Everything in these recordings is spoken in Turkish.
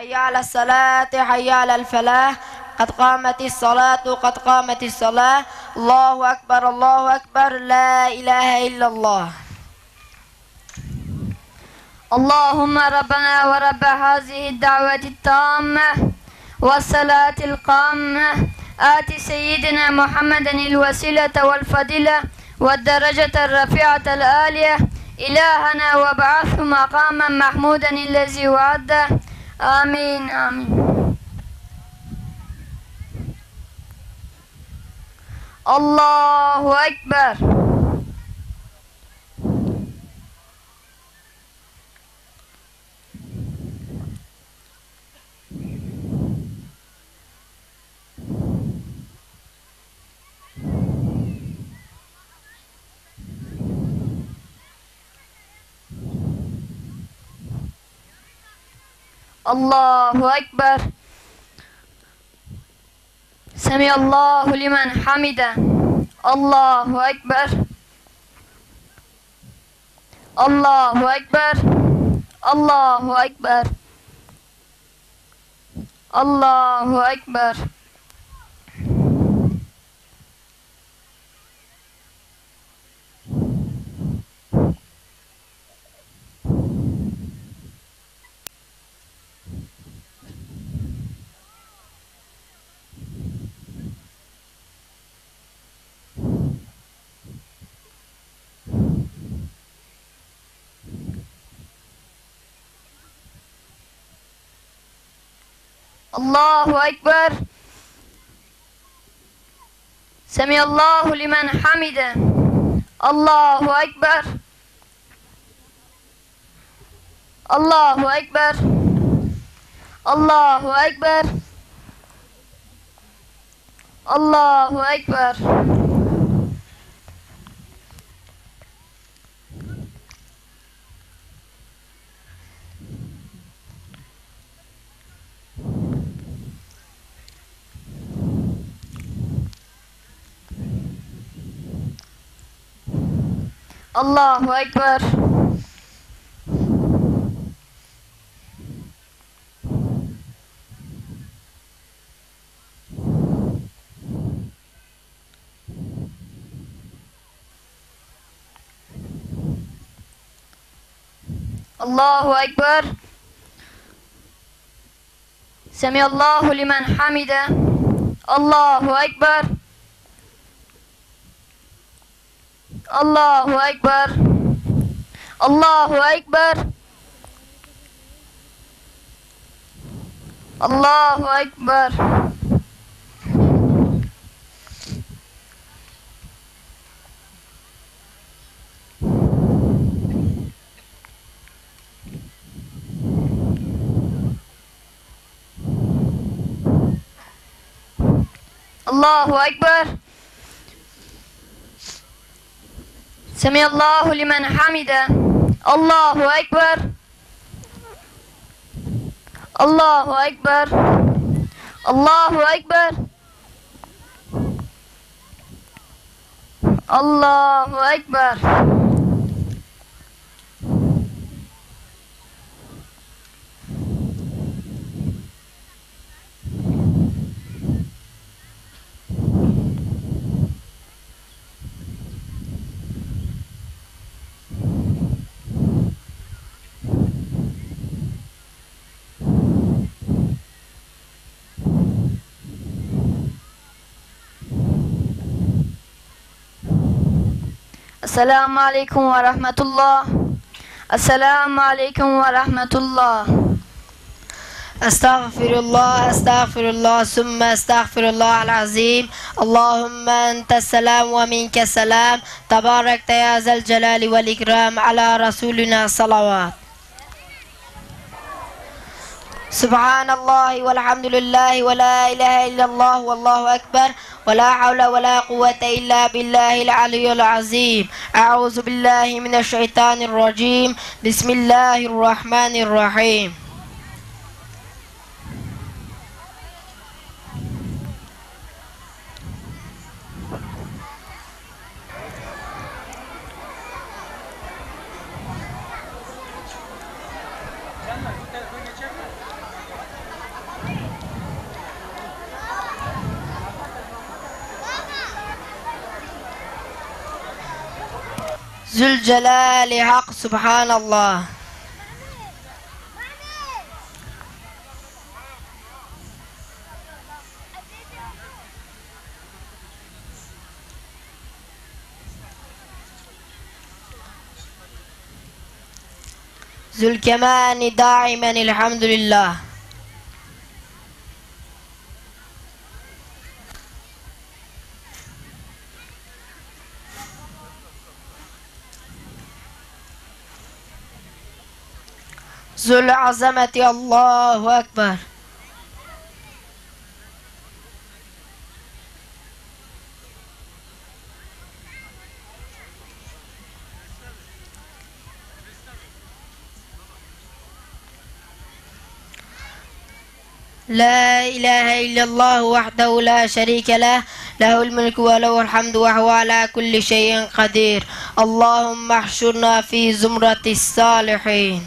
حي على الصلاة حي على الفلاح قد قامت الصلاة قد قامت الصلاة الله أكبر الله أكبر لا إله إلا الله. اللهم ربنا ورب هذه الدعوة التامة والصلاة القامة آت سيدنا محمدا الوسيلة والفضيلة والدرجة الرفيعة العالية إلهنا وابعثه مقاما محمودا الذي وعده آمين آمين. الله أكبر. الله أكبر. سمع الله لمن حمده. الله أكبر الله أكبر الله أكبر الله أكبر. الله أكبر. سمع الله لمن حمده. الله أكبر الله أكبر الله أكبر الله أكبر. الله أكبر. الله أكبر. سمع الله لمن حمده. الله أكبر الله أكبر الله أكبر الله أكبر. الله أكبر. سمع الله لمن حمده. الله أكبر الله أكبر الله أكبر الله أكبر. السلام عليكم ورحمة الله. السلام عليكم ورحمة الله. أستغفر الله ثم أستغفر الله العظيم. اللهم أنت السلام ومنك السلام تبارك يا ذا الجلال والإكرام. على رسولنا صلوات. سبحان الله والحمد لله ولا إله إلا الله والله أكبر ولا حول ولا قوة إلا بالله العلي العظيم. أعوذ بالله من الشيطان الرجيم. بسم الله الرحمن الرحيم. Zülcelali hak, subhanallah. Zülkemani daimen elhamdülillah. Zül azameti Allahu Ekber. La ilahe illallah vahdehu la şerike leh, lehul mulku ve lehul hamdu ve huve ala kulli şeyin kadir. Allahümme ahşurna fi zumratis salihin.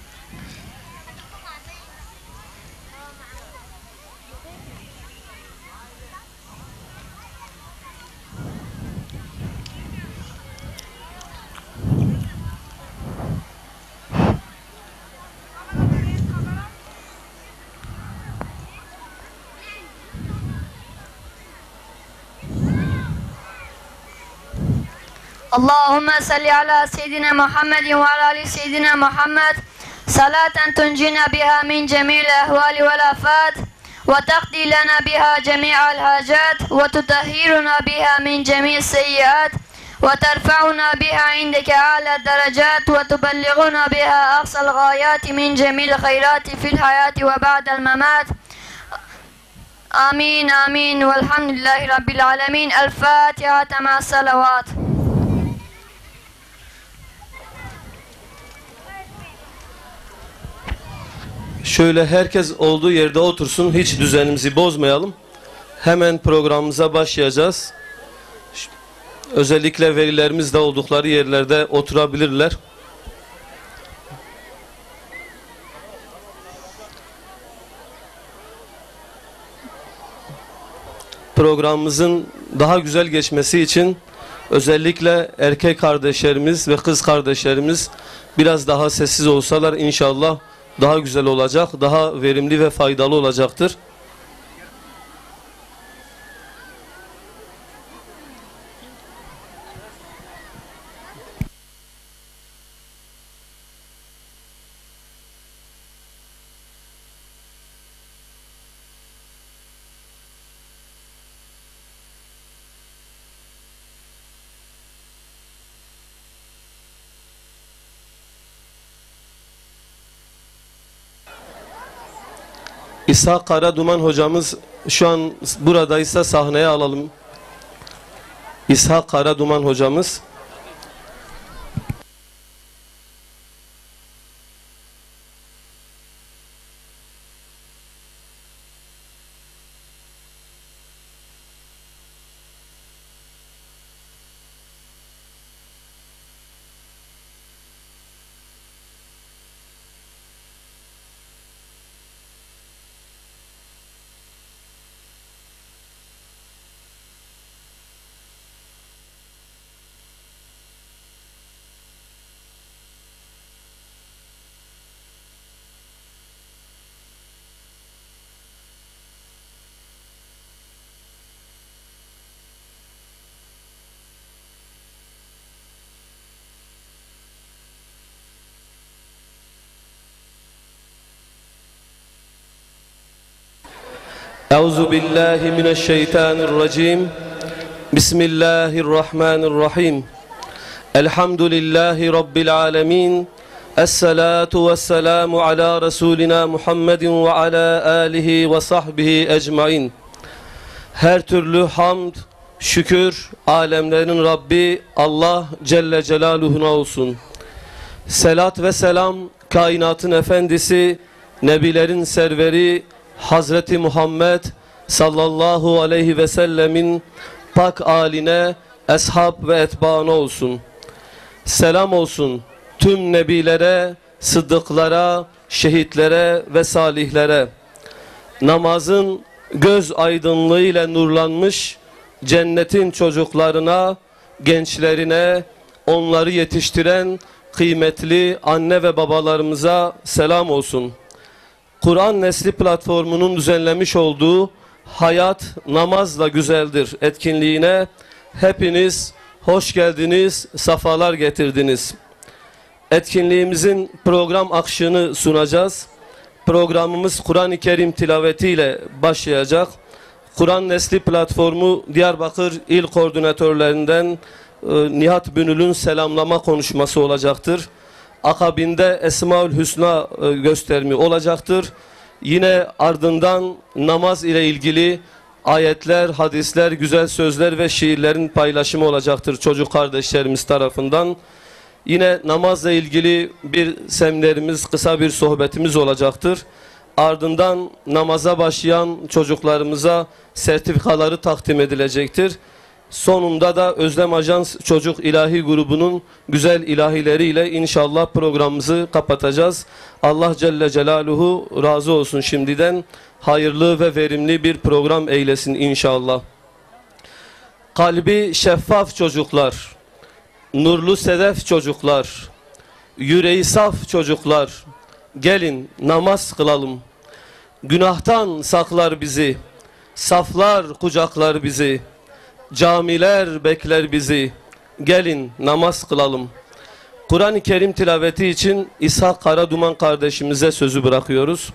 اللهم صل على سيدنا محمد وعلى آل سيدنا محمد صلاة تنجينا بها من جميع الأهوال والآفات وتقضي لنا بها جميع الحاجات وتطهرنا بها من جميع السيئات وترفعنا بها عندك أعلى الدرجات وتبلغنا بها أقصى الغايات من جميع الخيرات في الحياة وبعد الممات. آمين آمين والحمد لله رب العالمين. الفاتحة مع الصلوات. Şöyle herkes olduğu yerde otursun, hiç düzenimizi bozmayalım. Hemen programımıza başlayacağız. Özellikle velilerimiz de oldukları yerlerde oturabilirler. Programımızın daha güzel geçmesi için özellikle erkek kardeşlerimiz ve kız kardeşlerimiz biraz daha sessiz olsalar inşallah daha güzel olacak, daha verimli ve faydalı olacaktır. İshak Karaduman hocamız şu an buradaysa sahneye alalım. İshak Karaduman hocamız. Euzu billahi mineşşeytanirracim. Bismillahirrahmanirrahim. Elhamdülillahi rabbil alamin. Esselatu vesselamu ala Resulina Muhammedin ve ala alihi ve sahbihi ecmain. Her türlü hamd, şükür, alemlerin Rabbi Allah Celle Celaluhu'na olsun. Selat ve selam, kainatın efendisi, nebilerin serveri Hazreti Muhammed sallallahu aleyhi ve sellemin pak âline, eshab ve etbaına olsun. Selam olsun tüm nebilere, sıddıklara, şehitlere ve salihlere. Namazın göz aydınlığıyla nurlanmış cennetin çocuklarına, gençlerine, onları yetiştiren kıymetli anne ve babalarımıza selam olsun. Kur'an Nesli platformunun düzenlemiş olduğu Hayat Namazla Güzeldir etkinliğine hepiniz hoş geldiniz, safalar getirdiniz. Etkinliğimizin program akışını sunacağız. Programımız Kur'an-ı Kerim tilavetiyle başlayacak. Kur'an Nesli platformu Diyarbakır İl Koordinatörlerinden Nihat Bünül'ün selamlama konuşması olacaktır. Akabinde Esmaül Hüsna gösterimi olacaktır. Yine ardından namaz ile ilgili ayetler, hadisler, güzel sözler ve şiirlerin paylaşımı olacaktır çocuk kardeşlerimiz tarafından. Yine namazla ilgili bir seminerimiz, kısa bir sohbetimiz olacaktır. Ardından namaza başlayan çocuklarımıza sertifikaları takdim edilecektir. Sonunda da Özlem Ajans Çocuk İlahi grubunun güzel ilahileriyle inşallah programımızı kapatacağız. Allah Celle Celaluhu razı olsun şimdiden. Hayırlı ve verimli bir program eylesin inşallah. Kalbi şeffaf çocuklar, nurlu sedef çocuklar, yüreği saf çocuklar, gelin namaz kılalım. Günahtan saklar bizi, saflar kucaklar bizi, camiler bekler bizi, gelin namaz kılalım. Kur'an-ı Kerim tilaveti için İshak Karaduman kardeşimize sözü bırakıyoruz.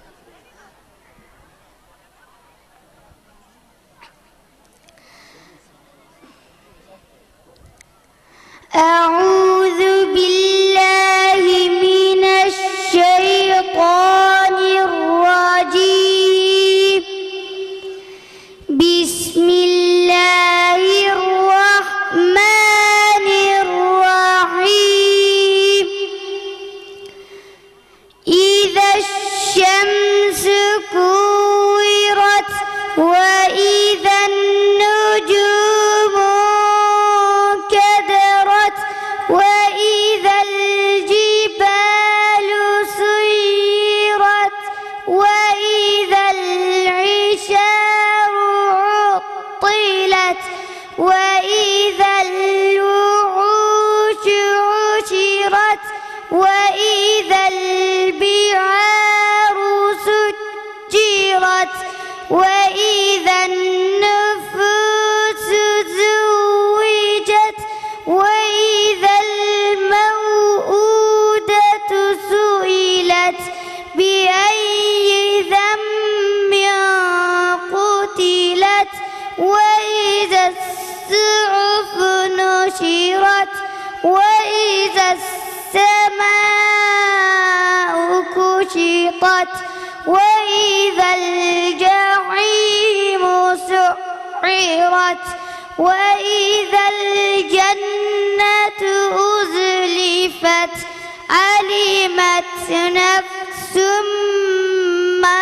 Euzu billahi mineşşeytanirracim. Bismillahirrahmanirrahim. İzeşşemsü kuvirat ve izen nucumu kederat ve izel cibalu suyirat ve izel işaru uttilat ve izel vuhuşu ushirat ve izel bi'aru sucirat ve izel nüfusu zuvicet ve izel mev'udetu suilet bi'ayyi zembin kutilet ve izel su'ufu nushirat ve izel sema'u kushitat ve izel cahimu su'irat ve izel cennetu uzlifet alimet nefsum ma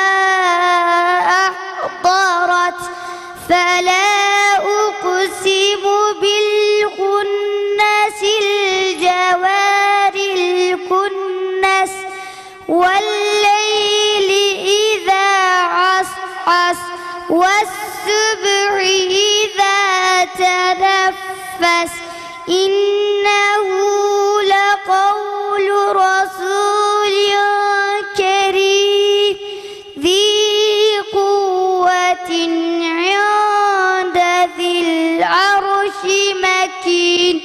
ahdarat fela uqsimu bil khunnasil jawaril kunnas wal leyli iza as'as was subhi iza tanaffas innehu laqawlu rasulin kerim zi quwwatin 'inda zil arshi makin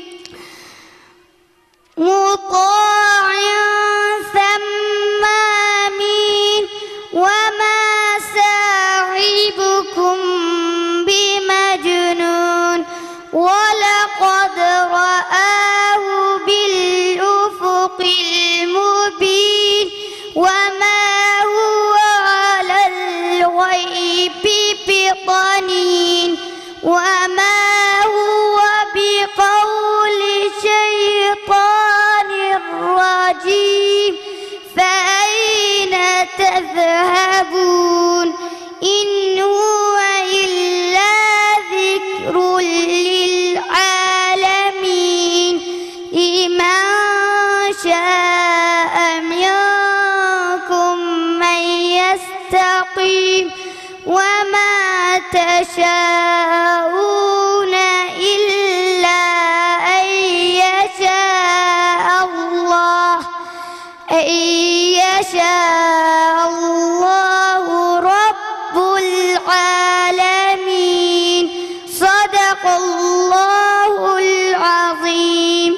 muta'in thumma amin wa ma sahibukum bimajnun wa laqad ra'ahu bil ufuqil mubin wa ma huwa 'alal ghaibi bidanin wa ma huwa biqawli syaitanir rajim fa ayna tadhhabun in huwa illa dhikrun lil alamin liman sha'a minkum man yastaqim wa ma tasha'una illa an إن يشاء الله رب العالمين صدق الله العظيم.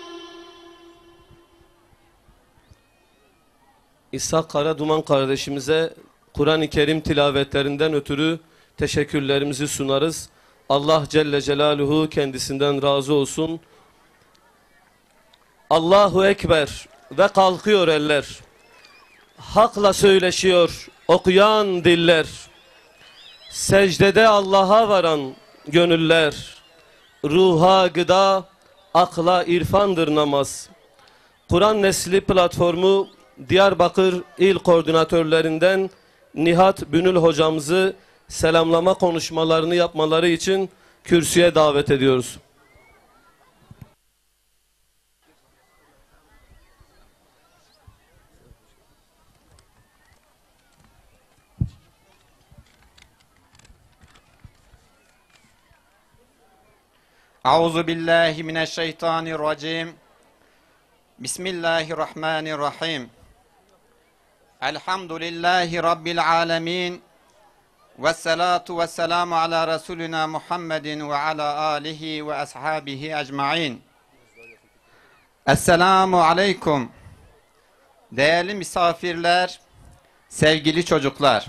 İshak Karaduman kardeşimize Kur'an-ı Kerim tilavetlerinden ötürü teşekkürlerimizi sunarız. Allah Celle Celaluhu kendisinden razı olsun. Allahu Ekber ve kalkıyor eller. Hakla söyleşiyor okuyan diller. Secdede Allah'a varan gönüller. Ruha gıda, akla irfandır namaz. Kur'an Nesli platformu Diyarbakır İl Koordinatörlerinden Nihat Bünül hocamızı selamlama konuşmalarını yapmaları için kürsüye davet ediyoruz. Euzu billahi mineşşeytanirracim. Bismillahirrahmanirrahim. Elhamdülillahi rabbil alamin. Vessalatu vesselamu ala Resulina Muhammedin ve ala alihi ve ashabihi ecmaîn. Esselamu aleyküm. Değerli misafirler, sevgili çocuklar.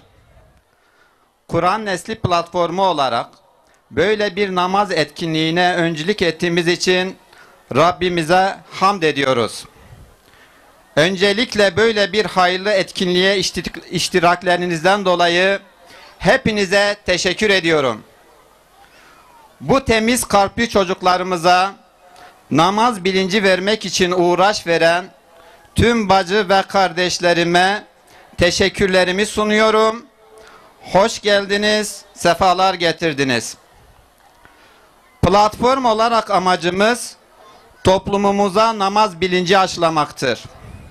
Kur'an Nesli platformu olarak böyle bir namaz etkinliğine öncülük ettiğimiz için Rabbimize hamd ediyoruz. Öncelikle böyle bir hayırlı etkinliğe iştiraklerinizden dolayı hepinize teşekkür ediyorum. Bu temiz kalpli çocuklarımıza namaz bilinci vermek için uğraş veren tüm bacı ve kardeşlerime teşekkürlerimi sunuyorum. Hoş geldiniz, sefalar getirdiniz. Platform olarak amacımız toplumumuza namaz bilinci aşılamaktır.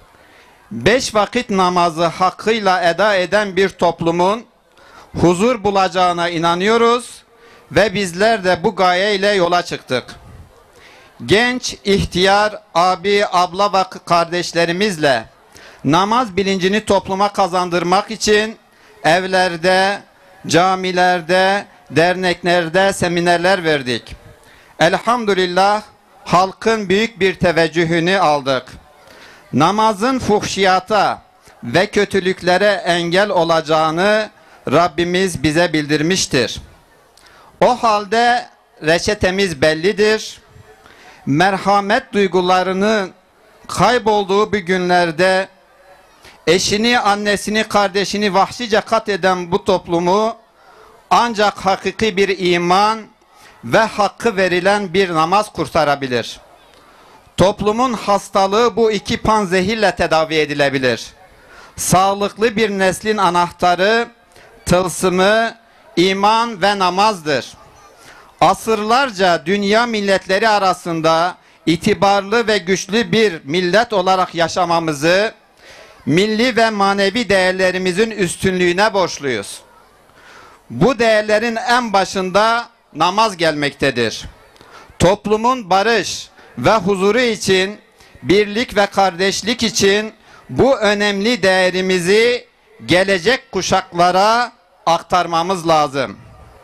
5 vakit namazı hakkıyla eda eden bir toplumun huzur bulacağına inanıyoruz ve bizler de bu gayeyle yola çıktık. Genç, ihtiyar, abi, abla ve kardeşlerimizle namaz bilincini topluma kazandırmak için evlerde, camilerde, derneklerde seminerler verdik. Elhamdülillah halkın büyük bir teveccühünü aldık. Namazın fuhşiyata ve kötülüklere engel olacağını Rabbimiz bize bildirmiştir. O halde reçetemiz bellidir. Merhamet duygularının kaybolduğu bu günlerde eşini, annesini, kardeşini vahşice katleden bu toplumu ancak hakiki bir iman ve hakkı verilen bir namaz kurtarabilir. Toplumun hastalığı bu iki panzehirle tedavi edilebilir. Sağlıklı bir neslin anahtarı, tılsımı, iman ve namazdır. Asırlarca dünya milletleri arasında itibarlı ve güçlü bir millet olarak yaşamamızı, milli ve manevi değerlerimizin üstünlüğüne borçluyuz. Bu değerlerin en başında namaz gelmektedir. Toplumun barış ve huzuru için, birlik ve kardeşlik için bu önemli değerimizi gelecek kuşaklara aktarmamız lazım.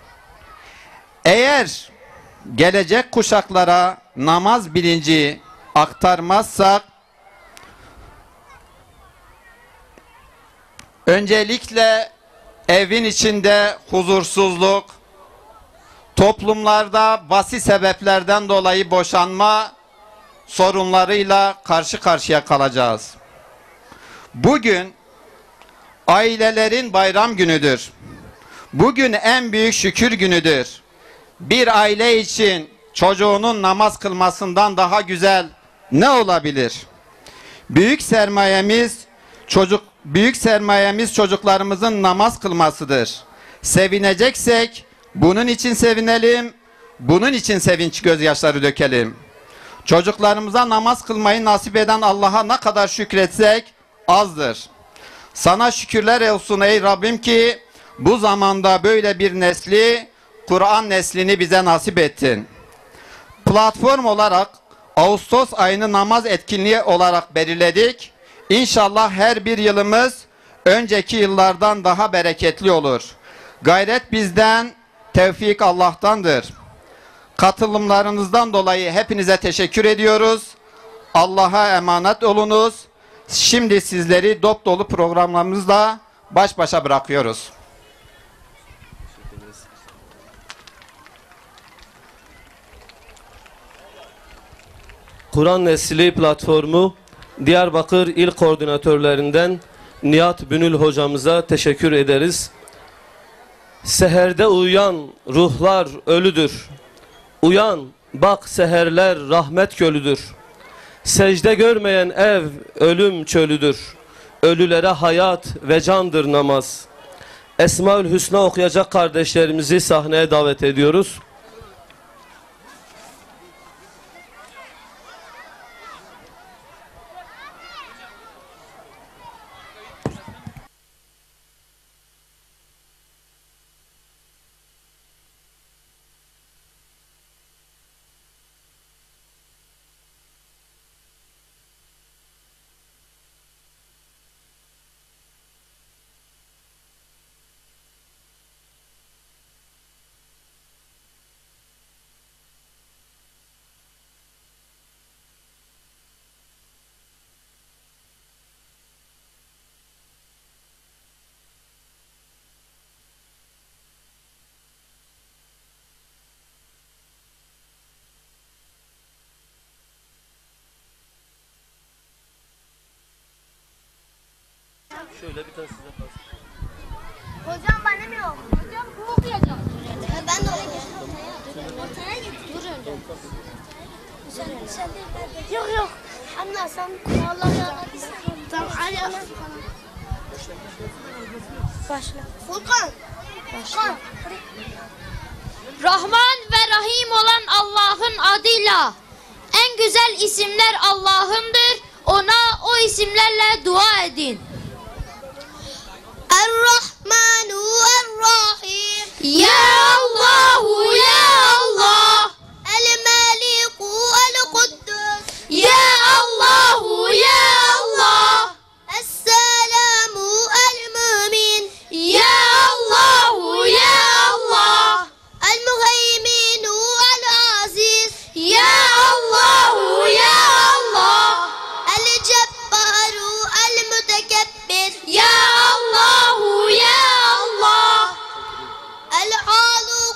Eğer gelecek kuşaklara namaz bilinci aktarmazsak, öncelikle evin içinde huzursuzluk, toplumlarda basit sebeplerden dolayı boşanma sorunlarıyla karşı karşıya kalacağız. Bugün ailelerin bayram günüdür. Bugün en büyük şükür günüdür. Bir aile için çocuğunun namaz kılmasından daha güzel ne olabilir? Büyük sermayemiz çocuklarımızın namaz kılmasıdır. Sevineceksek bunun için sevinelim, bunun için sevinç gözyaşları dökelim. Çocuklarımıza namaz kılmayı nasip eden Allah'a ne kadar şükretsek azdır. Sana şükürler olsun ey Rabbim ki bu zamanda böyle bir nesli, Kur'an neslini bize nasip ettin. Platform olarak Ağustos ayını namaz etkinliği olarak belirledik. İnşallah her bir yılımız önceki yıllardan daha bereketli olur. Gayret bizden, tevfik Allah'tandır. Katılımlarınızdan dolayı hepinize teşekkür ediyoruz. Allah'a emanet olunuz. Şimdi sizleri dop dolu programlarımızla baş başa bırakıyoruz. Kur'an Nesli platformu Diyarbakır İl Koordinatörlerinden Nihat Bünül hocamıza teşekkür ederiz. Seherde uyuyan ruhlar ölüdür. Uyan, bak seherler rahmet gölüdür. Secde görmeyen ev ölüm çölüdür. Ölülere hayat ve candır namaz. Esmaül Hüsna okuyacak kardeşlerimizi sahneye davet ediyoruz. Şöyle bir tane size kalsın. Hocam benim yok. Hocam bu okuyacak. Ben de okuyacağım. Ortaya git. Dur önce. Sen de. Yok yok. Anne sen Allah razı olsun. Tamam hadi ana. Başla. Furkan. Başla. Rahman ve Rahim olan Allah'ın adıyla. En güzel isimler Allah'ındır. Ona o isimlerle dua edin. Er-Rahmanu Er-Rahim. Ya Allahu ya Allah. El-Maliku El-Kuddus. Ya Allahu ya Allah. Es-Selamu El-Mümin. Ya Allahu ya Allah. El-Muheyminu El-Aziz. Ya Allahu ya Allah. El-Cebbaru El-Mütekebbir. Ya Allahu ya Allah. El-Alu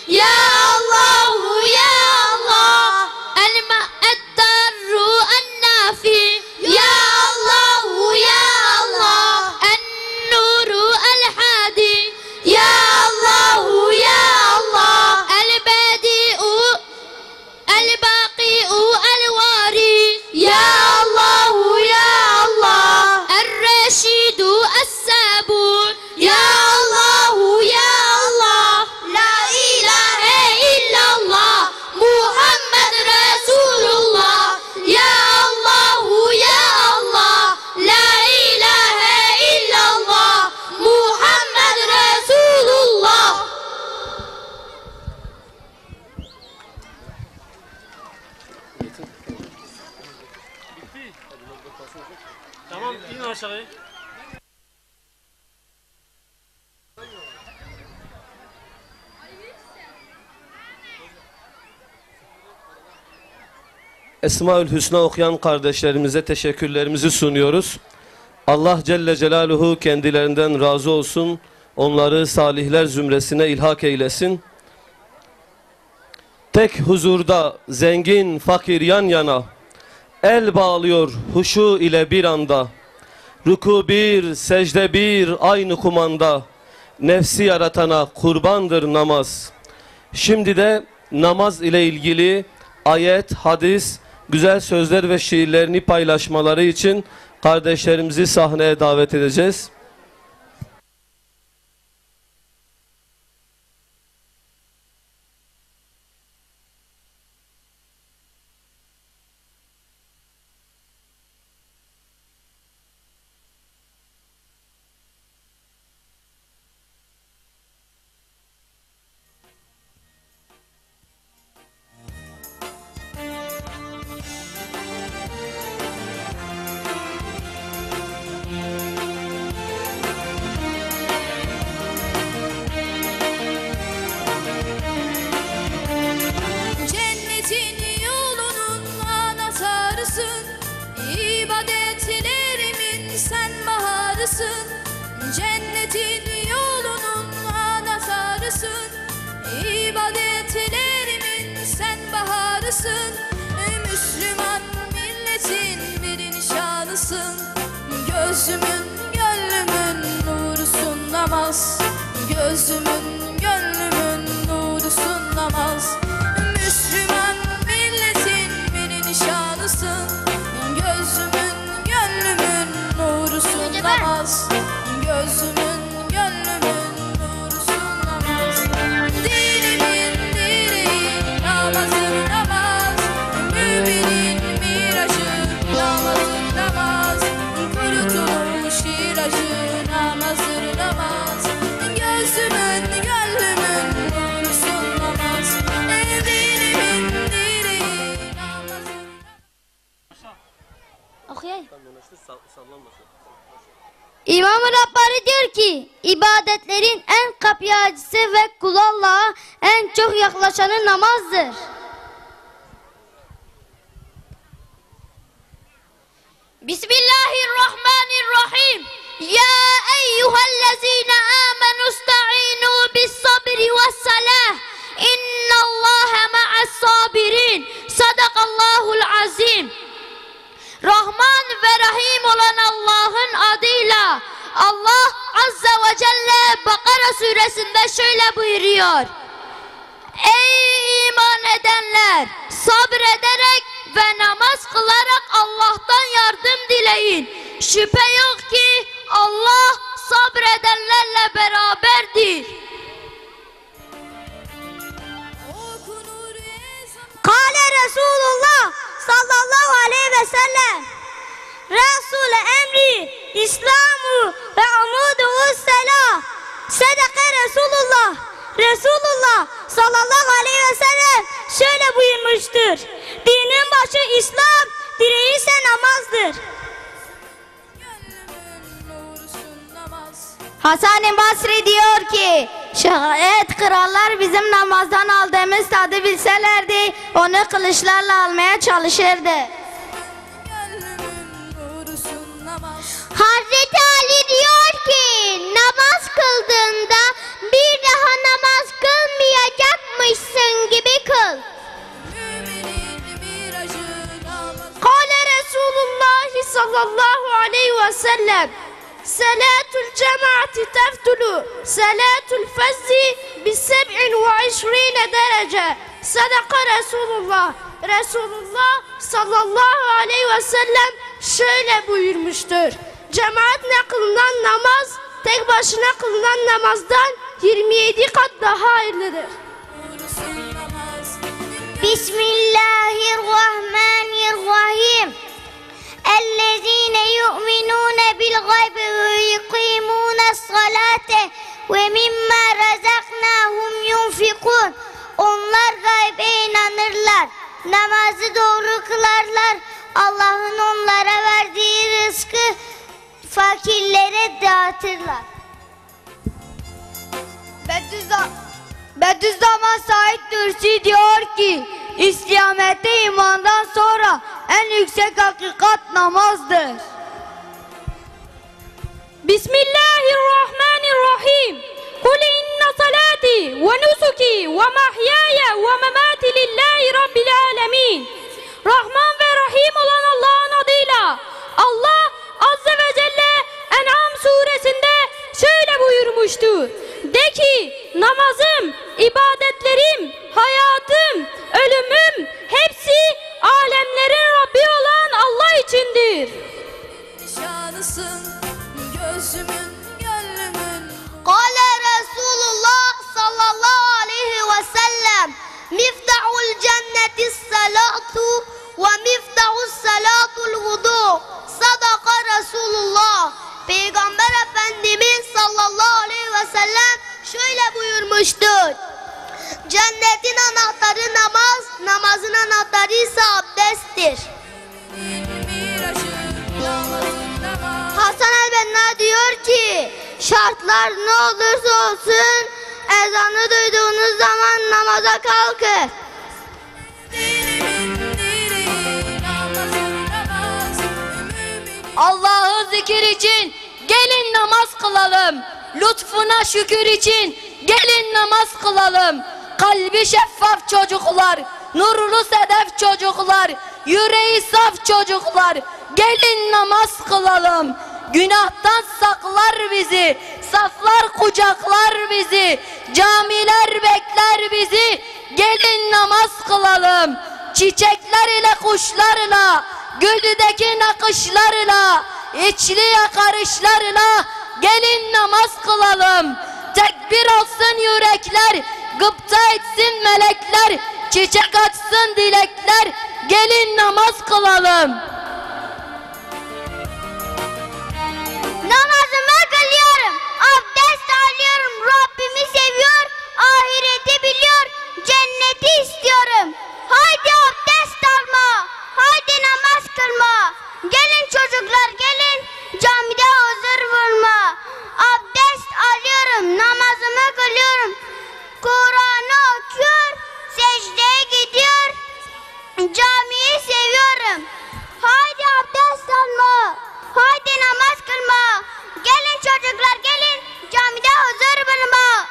Ya Allahu ya Allah. El-Ma'eddarru en-Nafi. Ya Allahu ya Allah. En-Nuru el-Hadi. Ya Allahu ya Allah. El-Badi'u el-Baqi'u el-Wari. Ya Allahu ya Allah. El-Rashidu es-Sabun. Ya Allahu ya Allah. La ilahe illallah. Muhammed Resulullah. Ya Allahu ya Allah. La ilahe illallah. Muhammed Resulullah. Tamam, in aşağıya. Esmaül Hüsna okuyan kardeşlerimize teşekkürlerimizi sunuyoruz. Allah Celle Celaluhu kendilerinden razı olsun. Onları salihler zümresine ilhak eylesin. Tek huzurda zengin fakir yan yana, el bağlıyor huşu ile bir anda. Ruku bir, secde bir, aynı kumanda. Nefsi yaratana kurbandır namaz. Şimdi de namaz ile ilgili ayet, hadis, güzel sözler ve şiirlerini paylaşmaları için kardeşlerimizi sahneye davet edeceğiz. Cennetin yolunun anahtarısın, İbadetlerimin sen baharısın. Cennetin yolunun anahtarısın, İbadetlerimin sen baharısın. Müslüman milletin bir nişanısın, gözümün gönlümün nurusun namaz. Gözümün gönlümün nurusun namaz. Müslüman milletin bir nişanısın, gözümün gönlümün nurusun namaz. Gözümün gönlümün nurusun namaz. Dilimin direği namazın namaz. Müminin miracı namazın namaz. Kurutulmuş ilacı namazdır namaz. Gözümün gönlümün nurusun namaz. Dilimin direği namazın namaz. Okuyayım. İmam-ı Rabbani diyor ki, ibadetlerin en kapsayıcısı ve kul Allah'a en çok yaklaşanı namazdır. Bismillahirrahmanirrahim. Ya eyyühellezine amenu ista'inu bis sabri ve salah. İnnallâhe ma'as sabirin. Sadakallahul azim. Rahman ve Rahim olan Allah'ın adıyla Allah Azze ve Celle Bakara suresinde şöyle buyuruyor. Ey iman edenler! Sabrederek ve namaz kılarak Allah'tan yardım dileyin. Şüphe yok ki Allah sabredenlerle beraberdir. Kâle Resulullah sallallahu aleyhi ve sellem. Resul-i emri İslamu ve amudu selah. Sedaka Resulullah. Resulullah sallallahu aleyhi ve sellem şöyle buyurmuştur. Dinin başı İslam, direği ise namazdır. Hasan-ı Basri diyor ki, şayet krallar bizim namazdan aldığımız tadı bilselerdi, onu kılıçlarla almaya çalışırdı. Hazreti Ali diyor ki namaz kıldığında bir daha namaz kılmayacak mı sallallahu aleyhi ve sellem salatul cemaati teftulu salatul fezzi bi 27 derece sadaka Resulullah. Resulullah sallallahu aleyhi ve sellem şöyle buyurmuştur: cemaatle kılınan namaz tek başına kılınan namazdan 27 kat daha hayırlıdır. Bismillahirrahmanirrahim. Ellezine yu'minune bil gaybi ve yuqimune salate ve mimma razaknahum yunfikun. Onlar gaybe inanırlar, namazı doğru kılarlar, Allah'ın onlara verdiği rızkı fakirlere dağıtırlar. Bediüzzaman Said Nursi diyor ki, İslamiyet'te imandan sonra en yüksek hakikat namazdır. Bismillahirrahmanirrahim. Kul inne salati ve nusuki ve mahyaya ve memati lillahi rabbil alemin. Rahman ve Rahim olan Allah'ın adıyla. Allah Azze ve Celle En'am suresinde şöyle buyurmuştur: de ki, namazım, ibadetlerim, hayatım, ölümüm hepsi alemlerin Rabbi olan Allah içindir. Şanısın gözümün gönlümün. Kale Resulullah sallallahu aleyhi ve sellem miftahul cenneti salatu ve miftahus salatul vudu. Sadaka Resulullah. Peygamber Efendimiz sallallahu aleyhi ve sellem şöyle buyurmuştur: cennetin anahtarı namaz, namazın anahtarı ise abdesttir. Hasan el-Benna diyor ki, şartlar ne olursa olsun ezanı duyduğunuz zaman namaza kalkın. Allah'ı zikir için gelin namaz kılalım. Lütfuna şükür için gelin namaz kılalım. Kalbi şeffaf çocuklar, nurlu sedef çocuklar, yüreği saf çocuklar, gelin namaz kılalım. Günahtan saklar bizi, saflar kucaklar bizi, camiler bekler bizi, gelin namaz kılalım. Çiçekler ile kuşlarla, güldeki nakışlarla, içli yakarışlarla gelin namaz kılalım. Tekbir olsun yürekler, gıpta etsin melekler, çiçek açsın dilekler, gelin namaz kılalım. Namazımı kılıyorum, abdest alıyorum, Rabbimi seviyor, ahireti biliyor, cenneti istiyorum. Haydi abdest alma, haydi namaz kılma. Gelin çocuklar gelin, camide huzur bulma. Abdest alıyorum, namazımı kılıyorum, Kur'an'ı okuyor, secdeye gidiyor, camiyi seviyorum. Haydi abdest alma, haydi namaz kılma. Gelin çocuklar gelin, camide huzur bulma.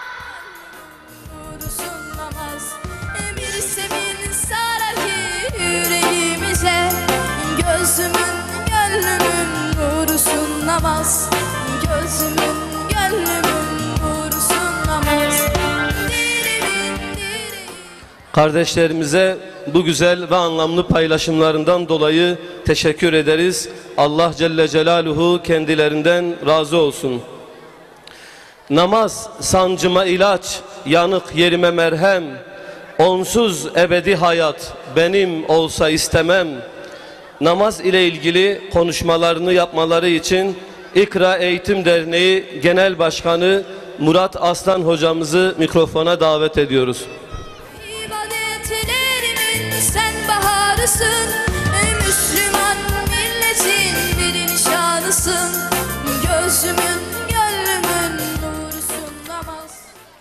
Vursun namaz, bir sevin sarar ki yüreğimize. Gözümün gönlümün vursun namaz, gözümün gönlümün vursun namaz. Kardeşlerimize bu güzel ve anlamlı paylaşımlarından dolayı teşekkür ederiz. Allah Celle Celaluhu kendilerinden razı olsun. Namaz sancıma ilaç, yanık yerime merhem, onsuz ebedi hayat benim olsa istemem. Namaz ile ilgili konuşmalarını yapmaları için İkra Eğitim Derneği Genel Başkanı Murat Aslan hocamızı mikrofona davet ediyoruz. İbadetlerimin sen baharısın, Müslüman milletin bir nişanısın. Gözümün gönlümün nurusun namaz.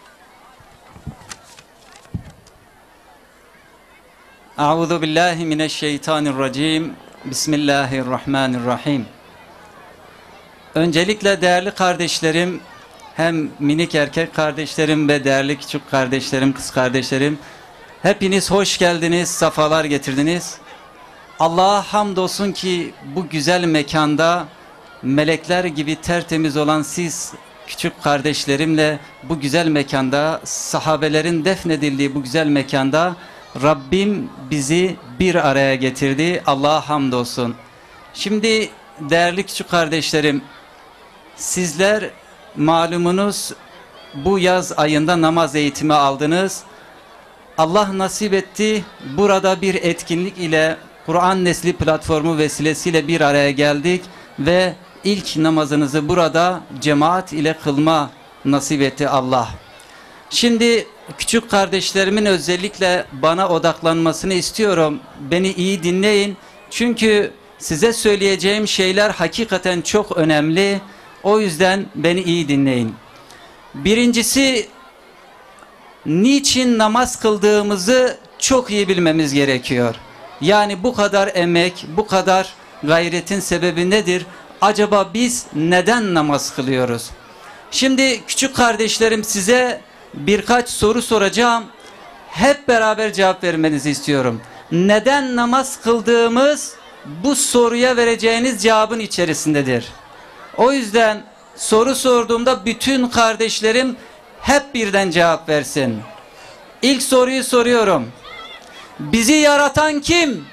Euzu billahi mineşşeytanirracim. Bismillahirrahmanirrahim. Öncelikle değerli kardeşlerim, hem minik erkek kardeşlerim ve değerli küçük kardeşlerim, kız kardeşlerim, hepiniz hoş geldiniz, safalar getirdiniz. Allah'a hamdolsun ki bu güzel mekanda melekler gibi tertemiz olan siz küçük kardeşlerimle bu güzel mekanda, sahabelerin defnedildiği bu güzel mekanda Rabbim bizi bir araya getirdi. Allah'a hamdolsun. Şimdi değerli küçük kardeşlerim, sizler malumunuz bu yaz ayında namaz eğitimi aldınız. Allah nasip etti, burada bir etkinlik ile Kur'an Nesli platformu vesilesiyle bir araya geldik ve ilk namazınızı burada cemaat ile kılma nasip etti Allah. Şimdi küçük kardeşlerimin özellikle bana odaklanmasını istiyorum. Beni iyi dinleyin. Çünkü size söyleyeceğim şeyler hakikaten çok önemli. O yüzden beni iyi dinleyin. Birincisi, niçin namaz kıldığımızı çok iyi bilmemiz gerekiyor. Yani bu kadar emek, bu kadar gayretin sebebi nedir? Acaba biz neden namaz kılıyoruz? Şimdi küçük kardeşlerim, size birkaç soru soracağım. Hep beraber cevap vermenizi istiyorum. Neden namaz kıldığımız bu soruya vereceğiniz cevabın içerisindedir. O yüzden soru sorduğumda bütün kardeşlerim hep birden cevap versin. İlk soruyu soruyorum. Bizi yaratan kim?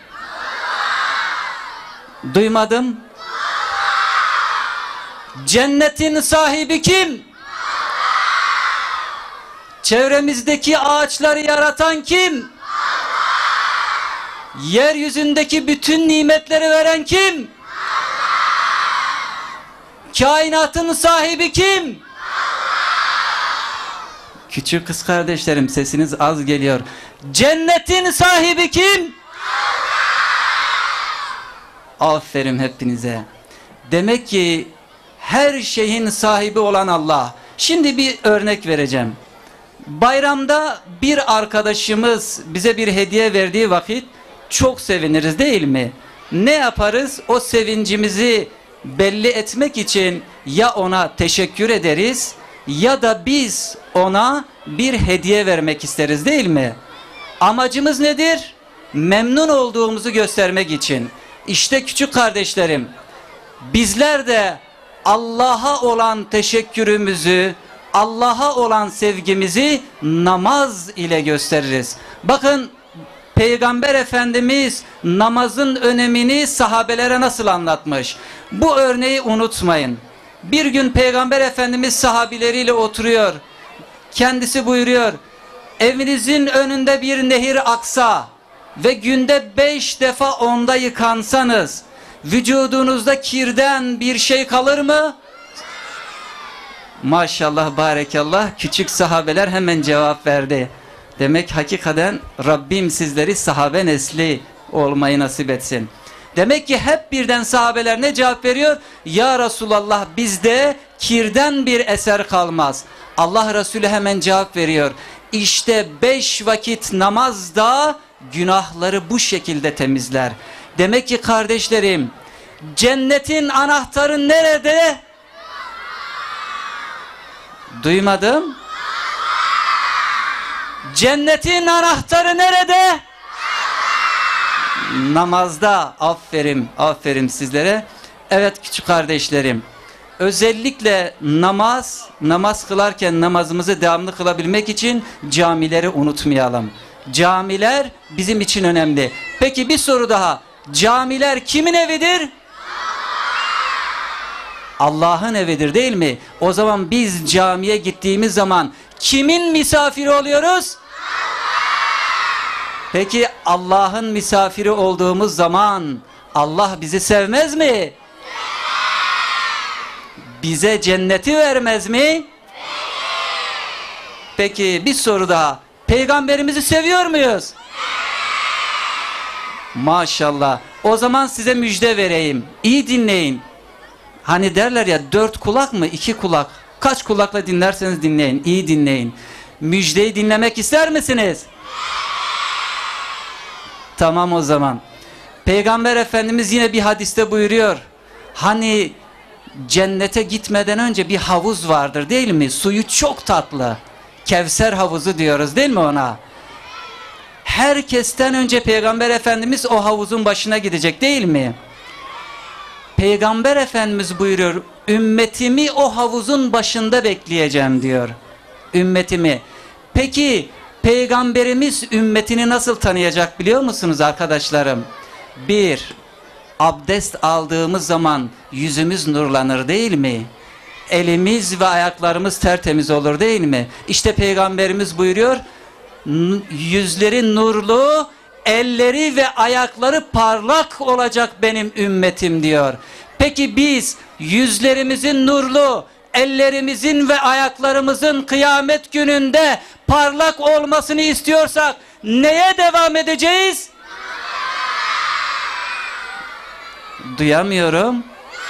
Allah! Duymadım. Allah! Cennetin sahibi kim? Allah! Çevremizdeki ağaçları yaratan kim? Allah! Yeryüzündeki bütün nimetleri veren kim? Allah! Kainatın sahibi kim? Küçük kız kardeşlerim, sesiniz az geliyor. Cennetin sahibi kim? Allah! Aferin hepinize. Demek ki her şeyin sahibi olan Allah. Şimdi bir örnek vereceğim. Bayramda bir arkadaşımız bize bir hediye verdiği vakit çok seviniriz değil mi? Ne yaparız? O sevincimizi belli etmek için ya ona teşekkür ederiz ya da biz ona bir hediye vermek isteriz değil mi? Amacımız nedir? Memnun olduğumuzu göstermek için. İşte küçük kardeşlerim, bizler de Allah'a olan teşekkürümüzü, Allah'a olan sevgimizi namaz ile gösteririz. Bakın Peygamber Efendimiz namazın önemini sahabelere nasıl anlatmış? Bu örneği unutmayın. Bir gün Peygamber Efendimiz sahabileriyle oturuyor. Kendisi buyuruyor, evinizin önünde bir nehir aksa ve günde 5 defa onda yıkansanız vücudunuzda kirden bir şey kalır mı? Maşallah, barekallah, küçük sahabeler hemen cevap verdi. Demek hakikaten Rabbim sizleri sahabe nesli olmayı nasip etsin. Demek ki hep birden sahabeler ne cevap veriyor? Ya Resulallah, bizde kirden bir eser kalmaz. Allah Resulü hemen cevap veriyor. İşte 5 vakit namazda günahları bu şekilde temizler. Demek ki kardeşlerim, cennetin anahtarı nerede? Duymadım. Cennetin anahtarı nerede? Namazda. Aferin, aferin sizlere. Evet küçük kardeşlerim, özellikle namaz kılarken namazımızı devamlı kılabilmek için camileri unutmayalım. Camiler bizim için önemli. Peki bir soru daha. Camiler kimin evidir? Allah'ın evidir değil mi? O zaman biz camiye gittiğimiz zaman kimin misafiri oluyoruz? Peki Allah'ın misafiri olduğumuz zaman Allah bizi sevmez mi? Bize cenneti vermez mi? Peki bir soru daha. Peygamberimizi seviyor muyuz? Maşallah. O zaman size müjde vereyim. İyi dinleyin. Hani derler ya, 4 kulak mı 2 kulak? Kaç kulakla dinlerseniz dinleyin. İyi dinleyin. Müjdeyi dinlemek ister misiniz? Tamam o zaman. Peygamber Efendimiz yine bir hadiste buyuruyor. Hani cennete gitmeden önce bir havuz vardır değil mi? Suyu çok tatlı. Kevser havuzu diyoruz değil mi ona? herkesten önce Peygamber Efendimiz o havuzun başına gidecek değil mi? Peygamber Efendimiz buyuruyor, ümmetimi o havuzun başında bekleyeceğim diyor. Ümmetimi. Peki Peygamberimiz ümmetini nasıl tanıyacak biliyor musunuz arkadaşlarım? Bir, abdest aldığımız zaman yüzümüz nurlanır değil mi? Elimiz ve ayaklarımız tertemiz olur değil mi? İşte Peygamberimiz buyuruyor, yüzleri nurlu, elleri ve ayakları parlak olacak benim ümmetim diyor. Peki biz yüzlerimizin nurlu, ellerimizin ve ayaklarımızın kıyamet gününde parlak olmasını istiyorsak neye devam edeceğiz? Duyamıyorum.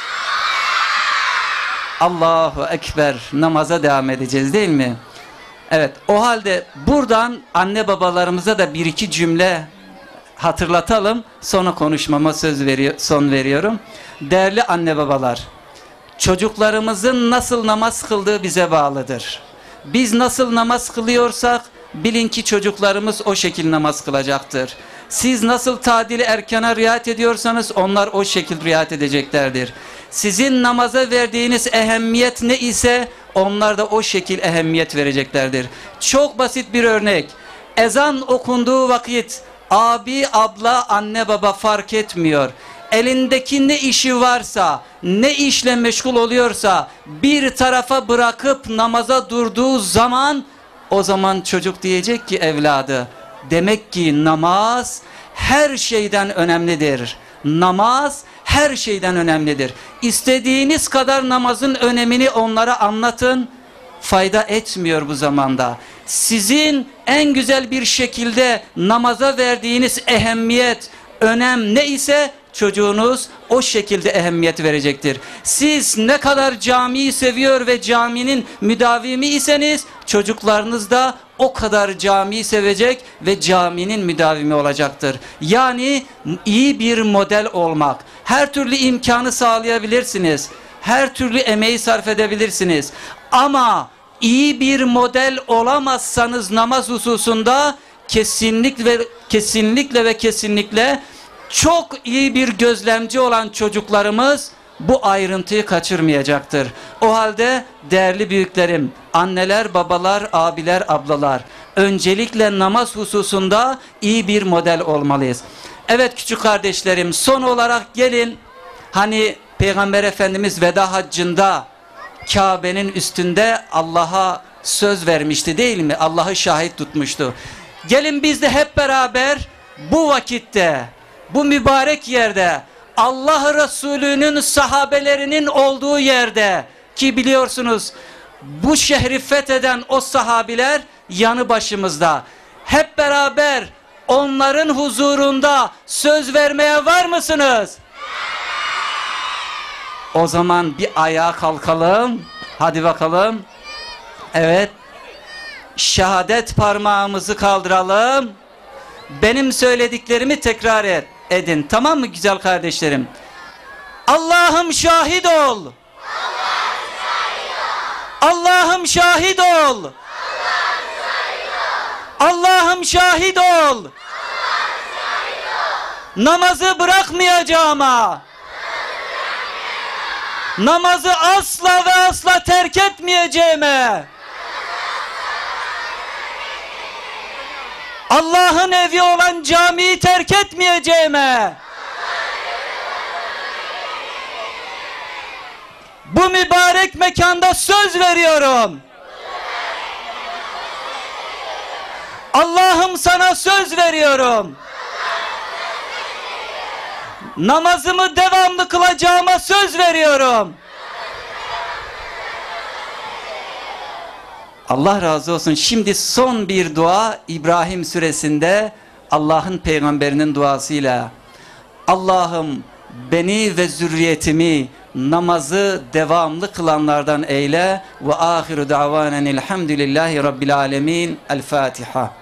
Allahu Ekber, namaza devam edeceğiz değil mi? Evet, o halde buradan anne babalarımıza da bir iki cümle hatırlatalım. Sonra konuşmama son veriyorum. Değerli anne babalar, çocuklarımızın nasıl namaz kıldığı bize bağlıdır. Biz nasıl namaz kılıyorsak bilin ki çocuklarımız o şekil namaz kılacaktır. Siz nasıl tadil erkana riayet ediyorsanız onlar o şekil riayet edeceklerdir. Sizin namaza verdiğiniz ehemmiyet ne ise onlar da o şekil ehemmiyet vereceklerdir. Çok basit bir örnek. Ezan okunduğu vakit abi, abla, anne, baba fark etmiyor. Elindeki ne işi varsa, ne işle meşgul oluyorsa bir tarafa bırakıp namaza durduğu zaman o zaman çocuk diyecek ki evladı, demek ki namaz her şeyden önemlidir. Namaz her şeyden önemlidir. İstediğiniz kadar namazın önemini onlara anlatın, fayda etmiyor bu zamanda. Sizin en güzel bir şekilde namaza verdiğiniz ehemmiyet, önem ne ise çocuğunuz o şekilde ehemmiyet verecektir. Siz ne kadar camiyi seviyor ve caminin müdavimi iseniz çocuklarınız da o kadar camiyi sevecek ve caminin müdavimi olacaktır. Yani iyi bir model olmak. Her türlü imkanı sağlayabilirsiniz. Her türlü emeği sarf edebilirsiniz. Ama iyi bir model olamazsanız namaz hususunda kesinlikle çok iyi bir gözlemci olan çocuklarımız bu ayrıntıyı kaçırmayacaktır. O halde değerli büyüklerim, anneler, babalar, abiler, ablalar, öncelikle namaz hususunda iyi bir model olmalıyız. Evet küçük kardeşlerim, son olarak gelin, hani Peygamber Efendimiz veda haccında Kabe'nin üstünde Allah'a söz vermişti değil mi? Allah'ı şahit tutmuştu. Gelin biz de hep beraber bu vakitte, bu mübarek yerde, Allah Resulü'nün sahabelerinin olduğu yerde ki biliyorsunuz bu şehri fetheden o sahabiler yanı başımızda. Hep beraber onların huzurunda söz vermeye var mısınız? O zaman bir ayağa kalkalım. Hadi bakalım. Evet. Şehadet parmağımızı kaldıralım. Benim söylediklerimi tekrar edin. Tamam mı güzel kardeşlerim? Allah'ım şahit ol. Allah'ım şahit ol. Allah'ım şahit ol. Namazı bırakmayacağıma, namazı asla ve asla terk etmeyeceğime, Allah'ın evi olan camiyi terk etmeyeceğime, bu mübarek mekanda söz veriyorum. Allah'ım sana söz veriyorum. Namazımı devamlı kılacağıma söz veriyorum. Allah razı olsun. Şimdi son bir dua İbrahim suresinde Allah'ın peygamberinin duasıyla. Allah'ım beni ve zürriyetimi namazı devamlı kılanlardan eyle ve ahiru da'vanen elhamdülillahi rabbil alemin. El Fatiha.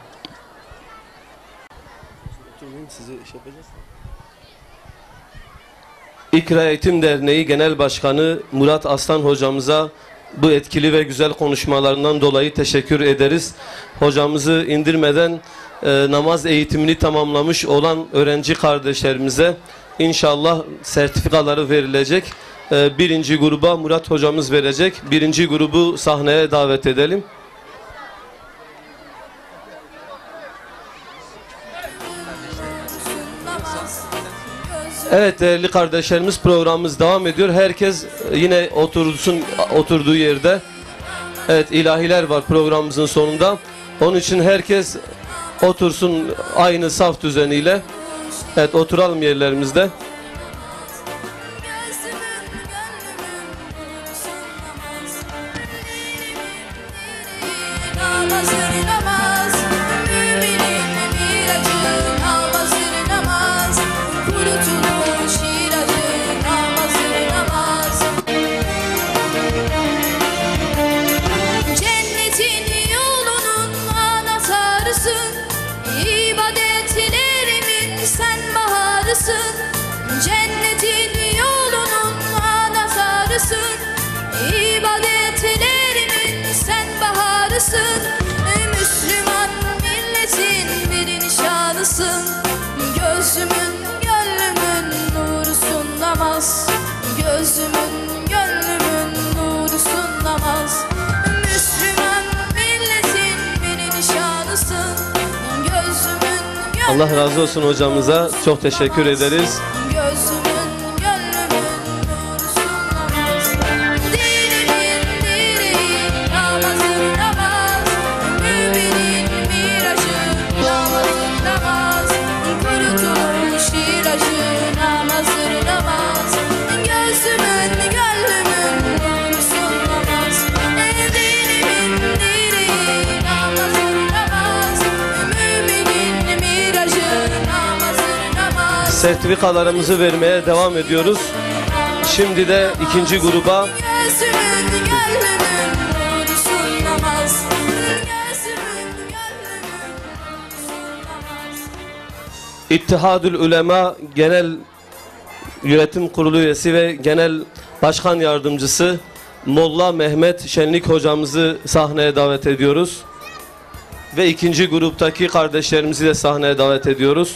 İkra Eğitim Derneği Genel Başkanı Murat Aslan hocamıza bu etkili ve güzel konuşmalarından dolayı teşekkür ederiz. Hocamızı indirmeden namaz eğitimini tamamlamış olan öğrenci kardeşlerimize inşallah sertifikaları verilecek. Birinci gruba Murat hocamız verecek. Birinci grubu sahneye davet edelim. Evet değerli kardeşlerimiz, programımız devam ediyor. Herkes yine oturduğu yerde. Evet, ilahiler var programımızın sonunda. Onun için herkes otursun aynı saf düzeniyle. Evet, oturalım yerlerimizde. Cennetin yolunun anahtarısın, İbadetlerimin sen baharısın. Müslüman milletin bir nişanısın. Gözümün gönlümün nurusun namaz. Gözümün gönlümün nurusun namaz. Müslüman milletin bir nişanısın. Gözümün Allah razı olsun hocamıza. Çok teşekkür ederiz. gözümün gönlümün nurusun namaz. Dinimin direği namazın namaz. Müminin miracı namazın namaz. Kurutulmuş ilacı namazın namaz. Gözümün gönlümün nurusun namaz. Dinimin direği namazın namaz. Müminin miracı namazın namaz. Sertifikalarımızı vermeye devam ediyoruz. Şimdi de ikinci gruba Gözümün gönlümün nurusun namaz. Gözümün gönlümün nurusun namaz. İttihadül Ulema Genel Yönetim Kurulu üyesi ve Genel Başkan Yardımcısı Molla Mehmet Şenlik hocamızı sahneye davet ediyoruz. Ve ikinci gruptaki kardeşlerimizi de sahneye davet ediyoruz.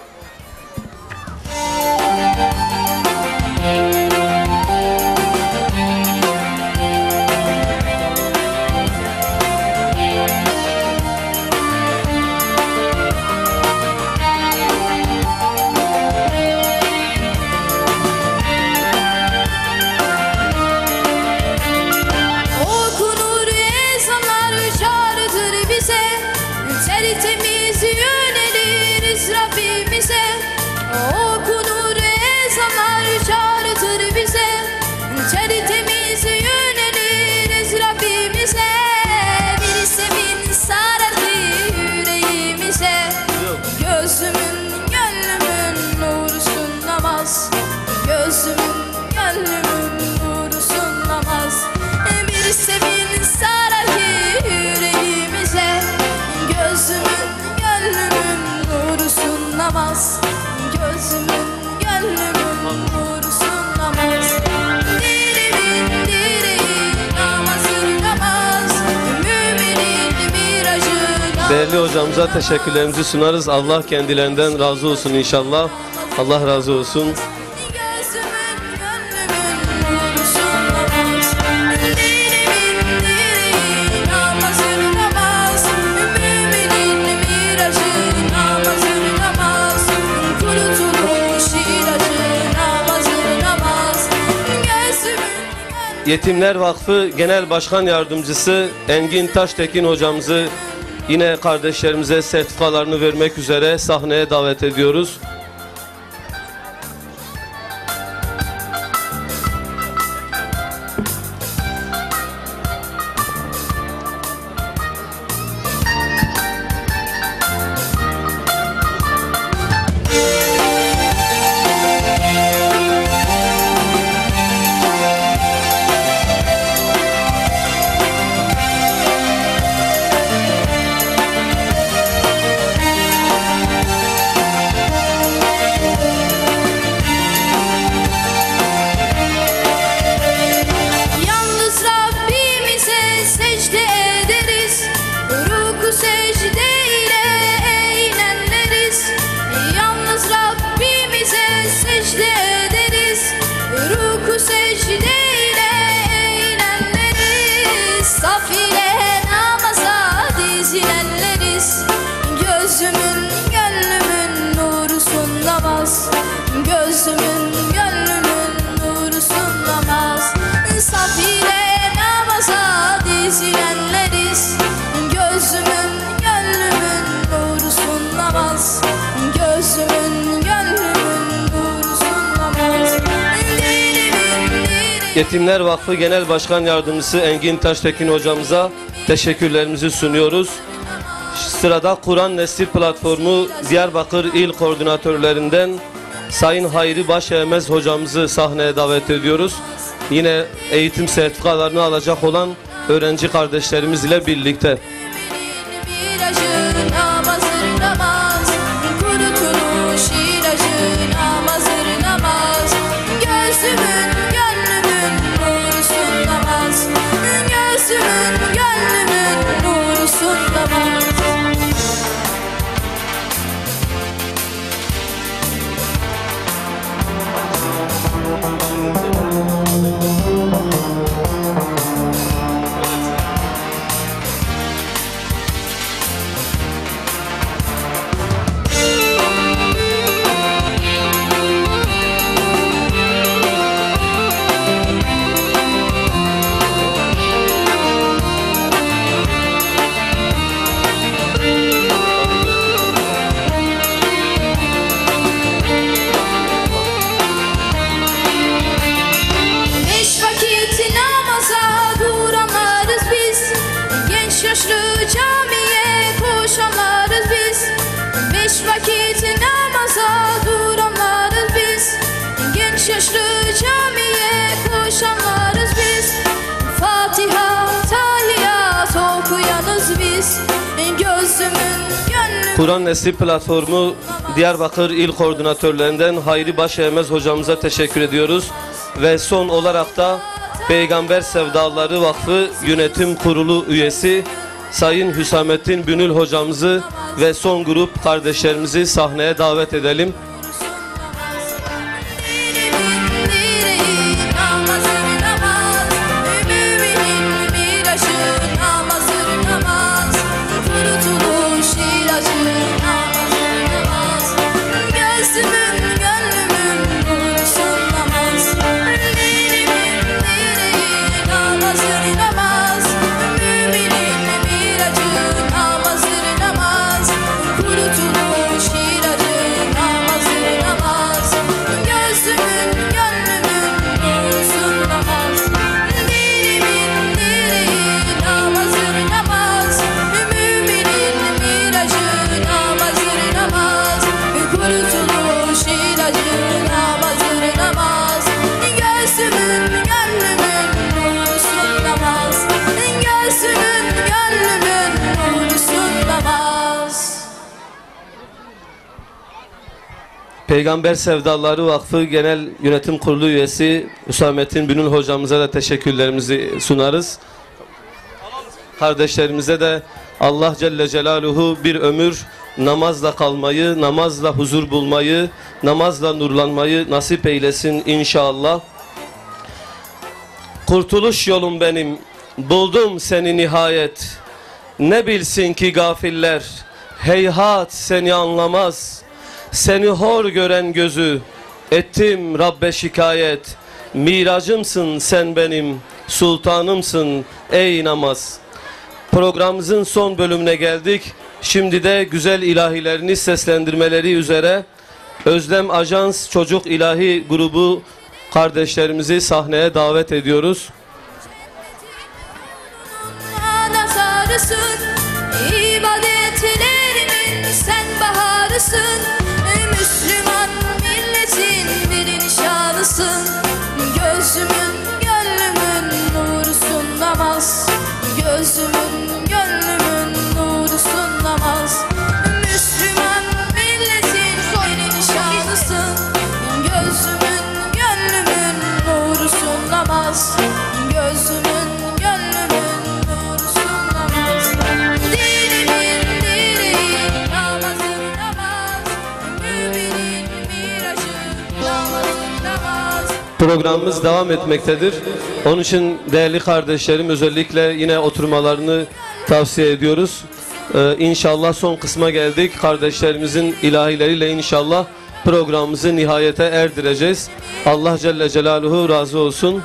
Okunur ezanlar çağrıdır bize. Tertemiz yöneliriz Rabbimize. Okunur ezanlar çağrıdır bize. Tertemiz yöneliriz Rabbimize. Bir sevin sarar yüreğimize. Gözümün gönlümün nurusun namaz. Gözümün gönlümün nurusun namaz. Bir sevin sarar yüreğimize. Gözümün gönlümün nurusun namaz. Gözümün gönlümün nurusun namaz. Dilimin direği namazın namaz. Müminin miracı namaz. Değerli hocamıza teşekkürlerimizi sunarız. Allah kendilerinden razı olsun inşallah. Allah razı olsun. Gözümün gönlümün nurusun namaz. Dilimin direği namazın namaz. Müminin miracı namazın namaz. Kurutulmuş ilacı namazın namaz. Gözümün Yetimler Vakfı Genel Başkan Yardımcısı Engin Taştekin hocamızı yine kardeşlerimize sertifikalarını vermek üzere sahneye davet ediyoruz. dizilenleriz. Gözümün gönlümün nurusun namaz. Gözümün gönlümün nurusun namaz. Saf ile namaza dizilenleriz. Gözümün gönlümün nurusun namaz. Gözümün gönlümün nurusun namaz. Yetimler Vakfı Genel Başkan Yardımcısı Engin Taştekin hocamıza teşekkürlerimizi sunuyoruz. Sırada Kur'an Nesli Platformu Diyarbakır İl Koordinatörlerinden Sayın Hayri Başeğmez hocamızı sahneye davet ediyoruz. Yine eğitim sertifikalarını alacak olan öğrenci kardeşlerimiz ile birlikte. İlacı namazır namaz, kurutulmuş ilacı namazır namaz. Gözümün gönlümün nurusun namaz. Gözümün gönlümün nurusun namaz. Beş vakit namaza duranlarız biz. Genç yaşlı camiye koşanlarız biz. Beş vakit namaza duranlarız biz. Genç yaşlı camiye koşanlarız biz. Fatiha, tahiyat okuyanız biz. Gözümün gönlümün Kur'an Nesli Platformu Diyarbakır İl Koordinatörlerinden Hayri Başeğmez hocamıza teşekkür ediyoruz. Ve son olarak da Peygamber Sevdaları Vakfı Yönetim Kurulu üyesi Sayın Hüsamettin Bünül hocamızı ve son grup kardeşlerimizi sahneye davet edelim. Peygamber Sevdaları Vakfı Genel Yönetim Kurulu üyesi Hüsamettin Bünül hocamıza da teşekkürlerimizi sunarız. Kardeşlerimize de Allah Celle Celaluhu bir ömür namazla kalmayı, namazla huzur bulmayı, namazla nurlanmayı nasip eylesin inşallah. Kurtuluş yolum benim, buldum seni nihayet. Ne bilsin ki gafiller, heyhat seni anlamaz. Seni hor gören gözü, ettim Rabbe şikayet. Miracımsın sen benim, sultanımsın ey namaz. Programımızın son bölümüne geldik. Şimdi de güzel ilahilerini seslendirmeleri üzere Özlem Ajans Çocuk İlahi Grubu kardeşlerimizi sahneye davet ediyoruz. Nazarısın, ibadetlerimin sen baharısın. Müslüman milletin bir nişanısın. Gözümün gönlümün nurusun namaz. Gözümün gönlümün nurusun namaz. Müslüman milletin bir nişanısın. Gözümün gönlümün nurusun namaz. Gözümün gönlümün nurusun namaz. Dinimin direği namazın namaz. Müminin miracı namazın namaz. Programımız devam etmektedir. Onun için değerli kardeşlerim özellikle yine oturmalarını tavsiye ediyoruz. İnşallah son kısma geldik. Kardeşlerimizin ilahileriyle inşallah programımızı nihayete erdireceğiz. Allah Celle Celaluhu razı olsun.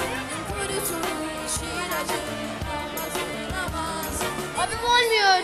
Abim olmuyor.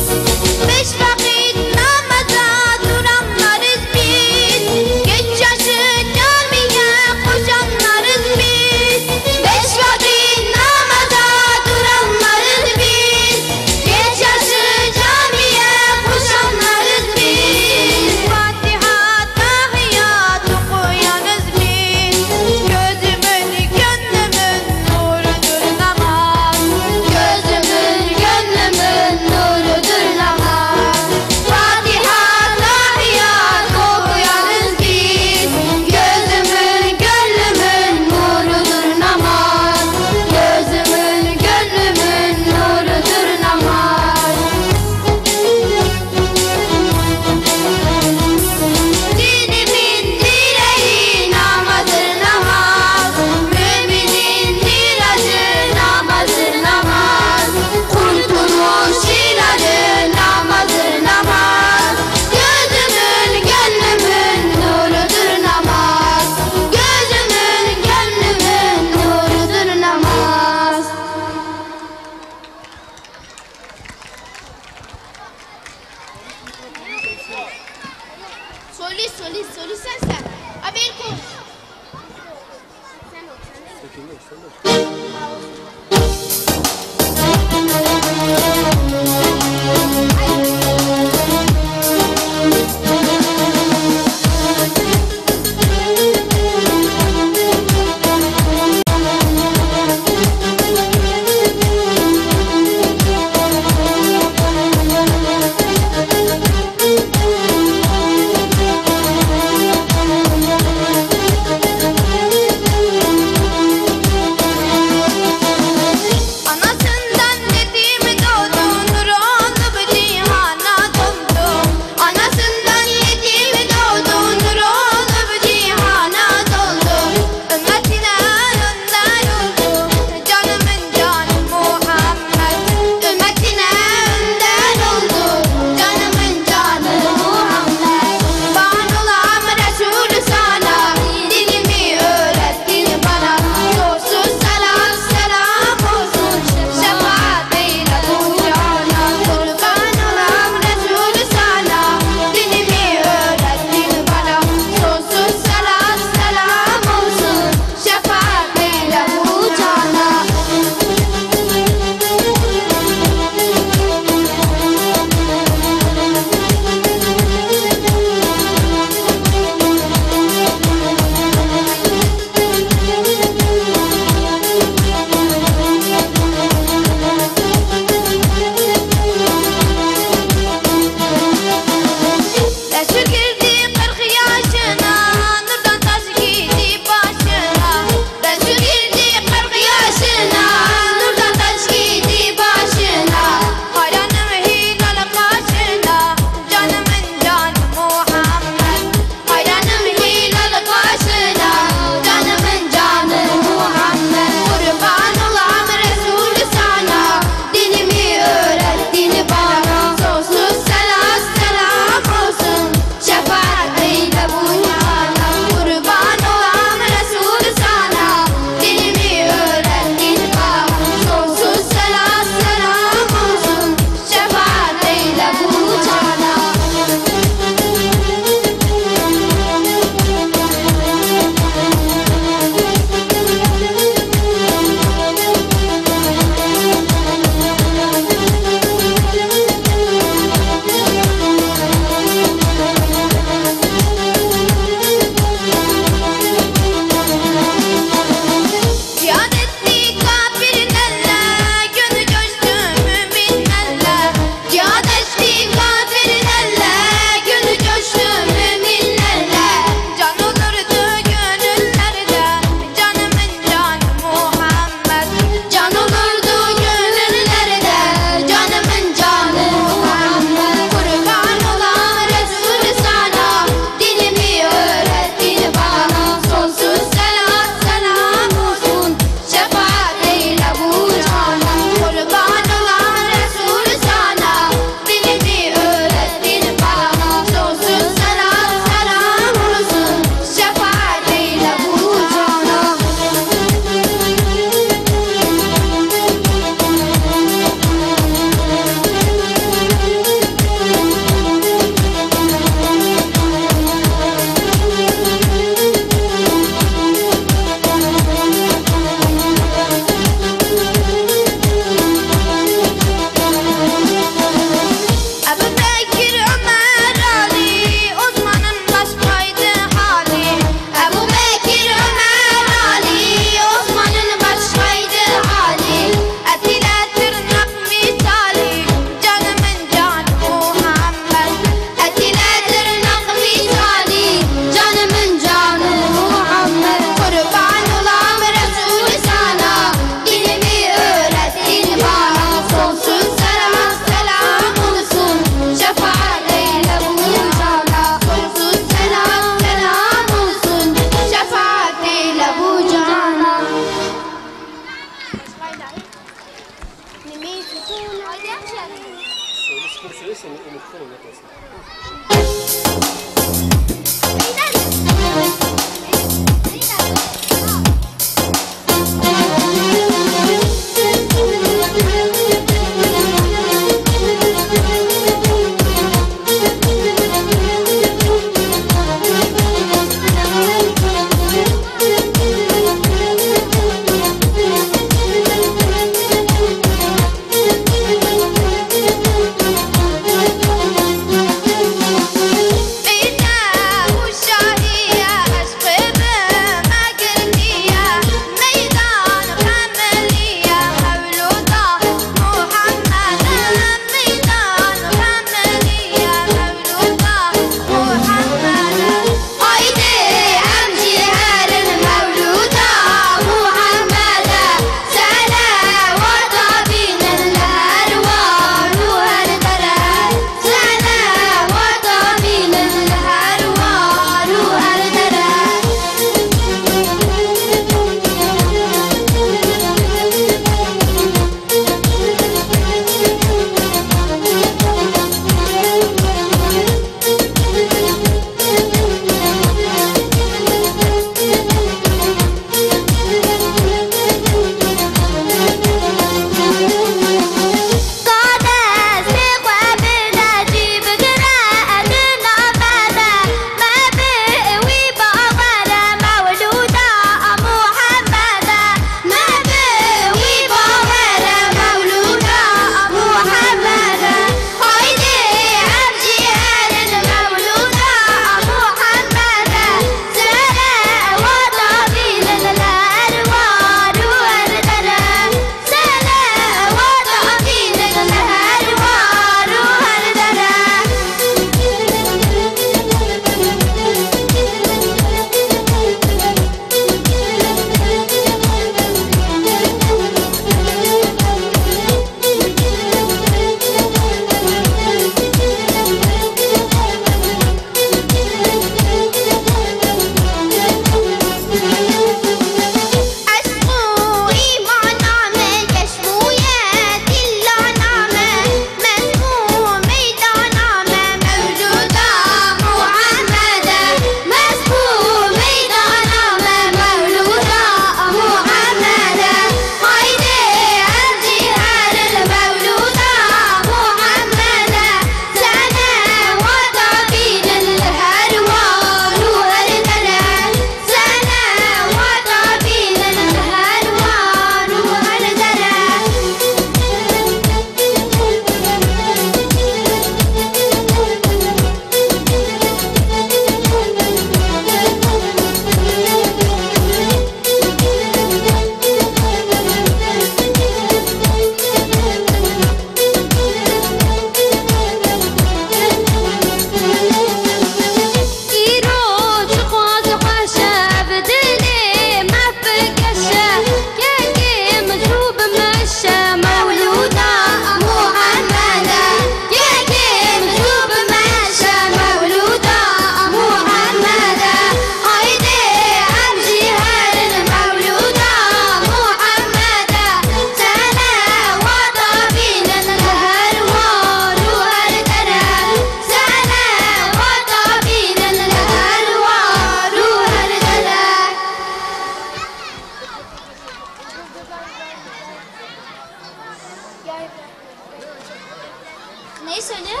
Neyi söylüyor?